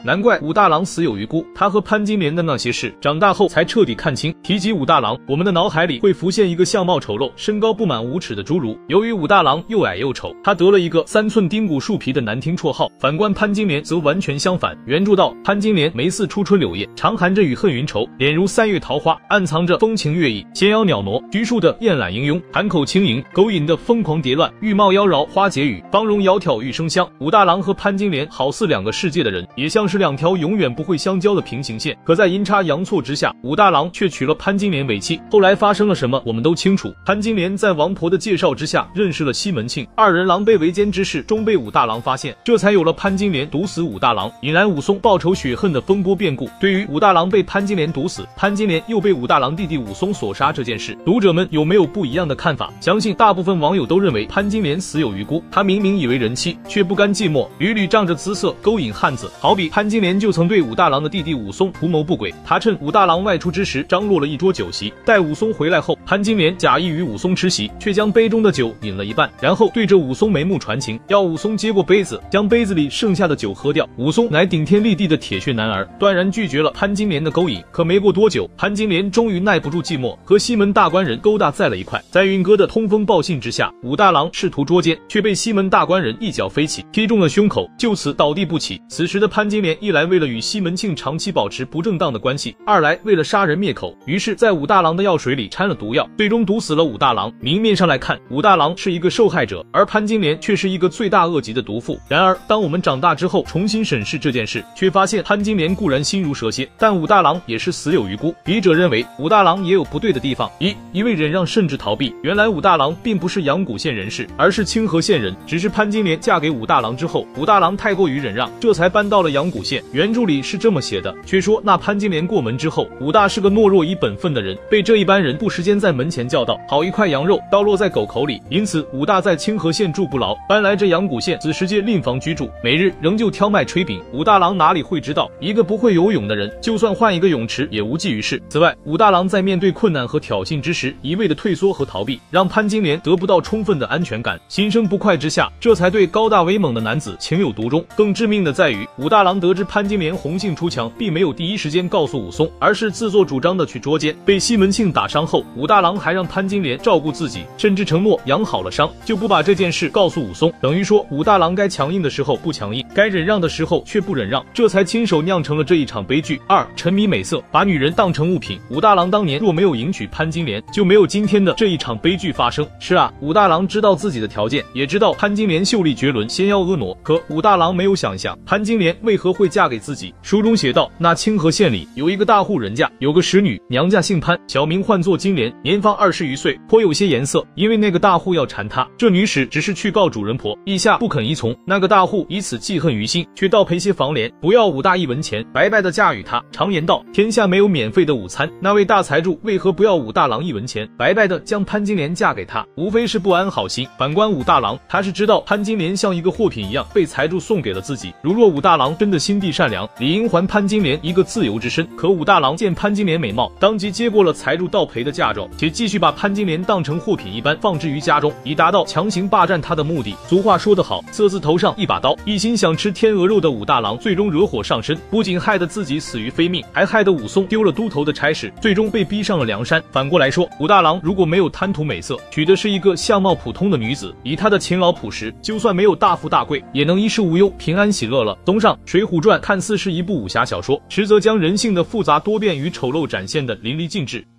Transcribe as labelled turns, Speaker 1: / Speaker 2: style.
Speaker 1: 难怪武大郎死有余辜，他和潘金莲的那些事，长大后才彻底看清。提及武大郎，我们的脑海里会浮现一个相貌丑陋、身高不满5尺的侏儒。由于武大郎又矮又丑，他得了一个3寸丁骨树皮的难听绰号。反观潘金莲则完全相反。原著道，潘金莲眉似初春柳叶，常含着雨恨云愁，脸如3月桃花，暗藏着风情月意，纤腰袅娜，徐庶的艳懒英慵，含口轻盈，勾引的疯狂蝶乱，玉貌妖娆花解语，芳容窈窕玉生香。武大郎和潘金莲好似2个世界的人，也像是2条永远不会相交的平行线。可在阴差阳错之下，武大郎却娶了潘金莲为妻。后来发生了什么，我们都清楚。潘金莲在王婆的介绍之下认识了西门庆，2人狼狈为奸之事终被武大郎发现，这才有了潘金莲毒死武大郎，引来武松报仇雪恨的风波变故。对于武大郎被潘金莲毒死，潘金莲又被武大郎弟弟武松所杀这件事，读者们有没有不一样的看法？相信大部分网友都认为潘金莲死有余辜，她明明以为人妻，却不甘寂寞，屡屡仗着姿色勾引汉子。好比潘金莲就曾对武大郎的弟弟武松图谋不轨，她趁武大郎外出之时张罗了一桌酒席，待武松回来后，潘金莲假意与武松吃席，却将杯中的酒饮了一半，然后对着武松眉目传情，要武松接过杯子，将杯子里剩下的酒喝掉。武松乃顶天立地的铁血男儿，断然拒绝了潘金莲的勾引。可没过多久，潘金莲终于耐不住寂寞，和西门大官人勾搭在了一块。在运哥的通风报信之下，武大郎试图捉奸，却被西门大官人一脚飞起，踢中了胸口，就此倒地不起。此时的潘金莲一来为了与西门庆长期保持不正当的关系，二来为了杀人灭口，于是在武大郎的药水里掺了毒药，最终毒死了武大郎。明面上来看，武大郎是一个受害者，而潘金莲却是一个罪大恶极的毒妇。然而当我们长大之后重新审视这件事，却发现潘金莲固然心如蛇蝎，但武大郎也是死有余辜。笔者认为武大郎也有不对的地方，一味忍让甚至逃避。原来武大郎并不是阳谷县人士，而是清河县人，只是潘金莲嫁给武大郎之后，武大郎太过于忍让，这才搬到了阳谷县。原著里是这么写的，却说那潘金莲过门之后，武大是个懦弱以本分的人，被这一般人不时间在门前叫道，好一块羊肉刀落在狗口里，因此武大在清河县住不牢，搬来这阳谷县子时街另房居住，每日仍旧挑麦炊饼。武大郎哪里会知道，一个不会游泳的人，就算换一个泳池也无济于事。此外，武大郎在面对困难和挑衅之时，一味的退缩和逃避，让潘金莲得不到充分的安全感，心生不快之下，这才对高大威猛的男子情有独钟。更致命的在于，武大郎得知潘金莲红杏出墙，并没有第一时间告诉武松，而是自作主张的去捉奸。被西门庆打伤后，武大郎还让潘金莲照顾自己，甚至承诺养好了伤就不把这件事告诉武松。等于说武大郎该强硬的时候不强硬，该忍让的时候却不忍让，这才亲手酿成了这一场悲剧。二、沉迷美色，把女人当成物品。武大郎当年若没有迎娶潘金莲，就没有今天的这一场悲剧发生。是啊，武大郎知道自己的条件，也知道潘金莲秀丽绝伦，纤腰婀娜，可武大郎没有想象潘金莲为何会嫁给自己。书中写道，那清河县里有一个大户人家，有个使女，娘家姓潘，小名唤作金莲，年方20余岁，颇有些颜色。因为那个大户要缠她，这女使只是去告主人婆，意下不肯依从。那个大户以此记恨于心，却倒赔些房钱，不要武大一文钱，白白的嫁与他。常言道，天下没有免费的午餐，那位大财主为何不要武大郎一文钱，白白的将潘金莲嫁给他？无非是不安好心。反观武大郎，他是知道潘金莲像一个货品一样被财主送给了自己，如若武大郎真的心地善良，理应还潘金莲一个自由之身。可武大郎见潘金莲美貌，当即接过了财主倒赔的嫁妆，且继续把潘金莲当成货品一般放置于家中，以达到强行霸占他的目的。俗话说得好，色字头上一把刀。一心想吃天鹅肉的武大郎最终惹火上身，不仅害得自己死于非命，还害得武松丢了都头的差事，最终被逼上了梁山。反过来说，武大郎如果没有贪图美色，娶的是一个相貌普通的女子，以他的勤劳朴实，就算没有大富大贵，也能衣食无忧，平安喜乐了。综上，《水浒传》看似是一部武侠小说，实则将人性的复杂多变与丑陋展现的淋漓尽致。